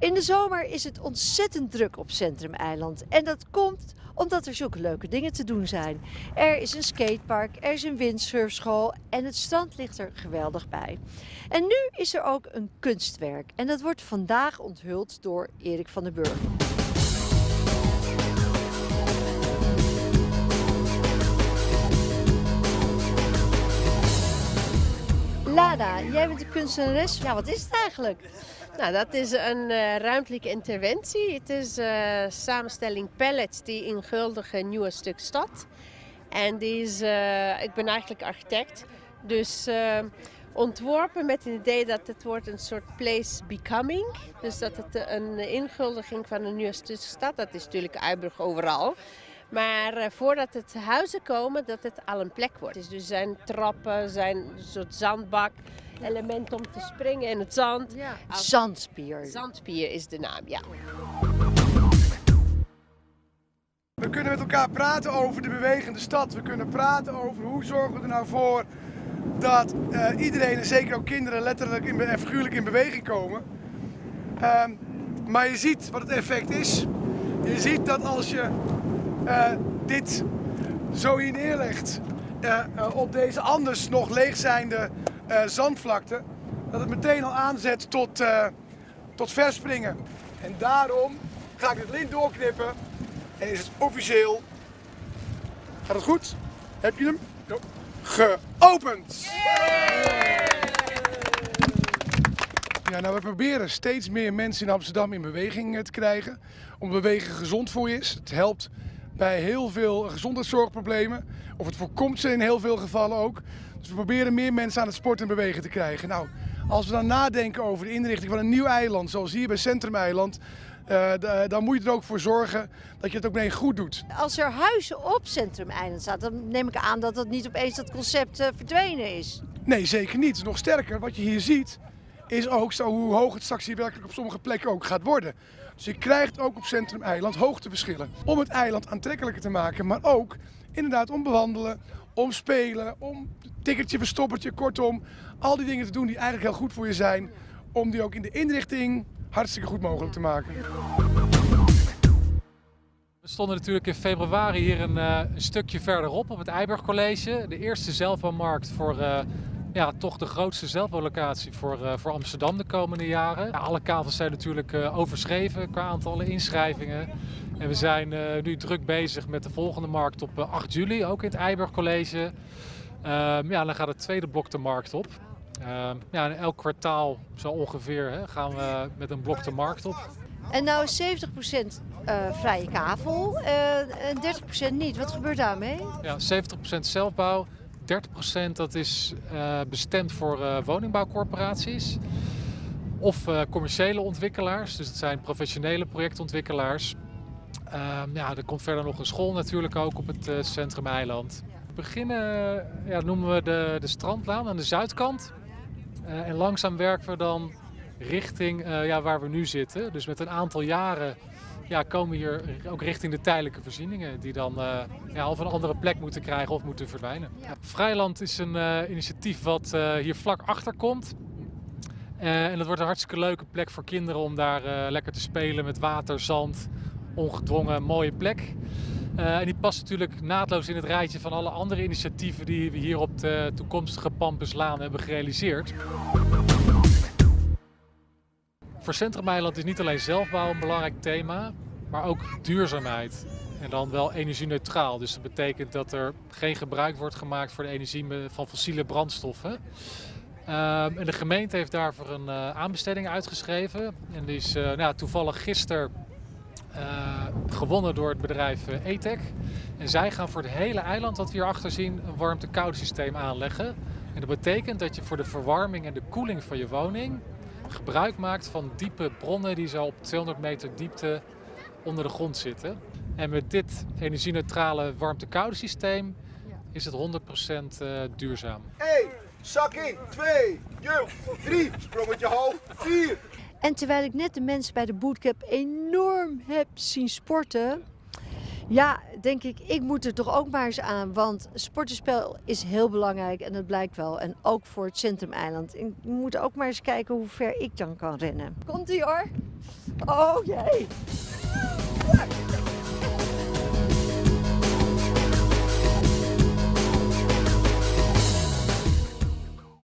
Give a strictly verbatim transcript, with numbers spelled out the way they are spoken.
In de zomer is het ontzettend druk op Centrum Eiland. En dat komt omdat er zulke leuke dingen te doen zijn. Er is een skatepark, er is een windsurfschool en het strand ligt er geweldig bij. En nu is er ook een kunstwerk. En dat wordt vandaag onthuld door Erik van der Burg. Lada, jij bent de kunstenares. Ja, wat is het eigenlijk? Nou, dat is een uh, ruimtelijke interventie. Het is een uh, samenstelling pallets die inguldige nieuwe stuk stad. En die is, uh, ik ben eigenlijk architect, dus uh, ontworpen met het idee dat het wordt een soort place becoming. Dus dat het een inguldiging van een nieuwe stuk stad, dat is natuurlijk Eiburg overal. Maar uh, voordat het huizen komen, dat het al een plek wordt. Dus er zijn trappen, zijn een soort zandbak, elementen om te springen in het zand. Ja. Zandspier. Zandspier is de naam, ja. We kunnen met elkaar praten over de bewegende stad. We kunnen praten over hoe zorgen we er nou voor dat uh, iedereen, en zeker ook kinderen, letterlijk in, en figuurlijk in beweging komen. Uh, maar je ziet wat het effect is. Je ziet dat als je uh, dit zo hier neerlegt uh, uh, op deze anders nog leegzijnde uh, zandvlakte, dat het meteen al aanzet tot, uh, tot verspringen. En daarom ga ik het lint doorknippen en is het officieel. Gaat het goed? Heb je hem? Jo. Geopend! Ja, nou, we proberen steeds meer mensen in Amsterdam in beweging te krijgen. Omdat bewegen gezond voor je is. Het helpt bij heel veel gezondheidszorgproblemen. Of het voorkomt ze in heel veel gevallen ook. Dus we proberen meer mensen aan het sporten en bewegen te krijgen. Nou, als we dan nadenken over de inrichting van een nieuw eiland, zoals hier bij Centrum Eiland, uh, dan moet je er ook voor zorgen dat je het ook meteen goed doet. Als er huizen op Centrum Eiland staan, dan neem ik aan dat dat niet opeens dat concept uh, verdwenen is. Nee, zeker niet. Nog sterker, wat je hier ziet, is ook zo hoe hoog het straks hier werkelijk op sommige plekken ook gaat worden. Dus je krijgt ook op Centrum Eiland hoogteverschillen. Om het eiland aantrekkelijker te maken, maar ook inderdaad om bewandelen, om spelen, om tikkertje, verstoppertje, kortom. Al die dingen te doen die eigenlijk heel goed voor je zijn, om die ook in de inrichting hartstikke goed mogelijk te maken. We stonden natuurlijk in februari hier een, uh, een stukje verderop op het Eiburg College. De eerste zelfbouwmarkt voor uh, ja, toch de grootste zelfbouwlocatie voor, uh, voor Amsterdam de komende jaren. Ja, alle kavels zijn natuurlijk uh, overschreven qua aantallen inschrijvingen. En we zijn uh, nu druk bezig met de volgende markt op uh, acht juli, ook in het Eiburg College. Uh, ja, dan gaat het tweede blok de markt op. Uh, ja, en elk kwartaal zo ongeveer hè, gaan we met een blok de markt op. En nou is zeventig procent uh, vrije kavel uh, en dertig procent niet. Wat gebeurt daarmee? Ja, zeventig procent zelfbouw, dertig procent dat is uh, bestemd voor uh, woningbouwcorporaties of uh, commerciële ontwikkelaars. Dus dat zijn professionele projectontwikkelaars. Uh, ja, er komt verder nog een school natuurlijk ook op het uh, Centrum Eiland. We beginnen, uh, ja, noemen we de, de Strandlaan aan de zuidkant. Uh, en langzaam werken we dan richting uh, ja, waar we nu zitten. Dus met een aantal jaren ja, komen we hier ook richting de tijdelijke voorzieningen. Die dan uh, ja, of een andere plek moeten krijgen of moeten verdwijnen. Ja. Vrijland is een uh, initiatief wat uh, hier vlak achter komt. Uh, en dat wordt een hartstikke leuke plek voor kinderen om daar uh, lekker te spelen met water, zand. Ongedwongen, mooie plek. Uh, en die past natuurlijk naadloos in het rijtje van alle andere initiatieven die we hier op de toekomstige Pampuslaan hebben gerealiseerd. Voor Centrum Eiland is niet alleen zelfbouw een belangrijk thema, maar ook duurzaamheid. En dan wel energie-neutraal. Dus dat betekent dat er geen gebruik wordt gemaakt voor de energie van fossiele brandstoffen. Uh, en de gemeente heeft daarvoor een uh, aanbesteding uitgeschreven. En die is uh, nou, toevallig gisteren uh, gewonnen door het bedrijf uh, E T E C. En zij gaan voor het hele eiland, wat we hierachter zien, een warmte-koude systeem aanleggen. En dat betekent dat je voor de verwarming en de koeling van je woning gebruik maakt van diepe bronnen die zo op tweehonderd meter diepte onder de grond zitten. En met dit energie-neutrale warmte-koude systeem is het honderd procent uh, duurzaam. één, zak in, twee, jump, drie, sprongetje hoog, vier. En terwijl ik net de mensen bij de bootcamp enorm heb zien sporten, ja, denk ik, ik moet er toch ook maar eens aan. Want sportenspel is heel belangrijk en dat blijkt wel. En ook voor het Centrum Eiland. Ik moet ook maar eens kijken hoe ver ik dan kan rennen. Komt-ie hoor! Oh jee.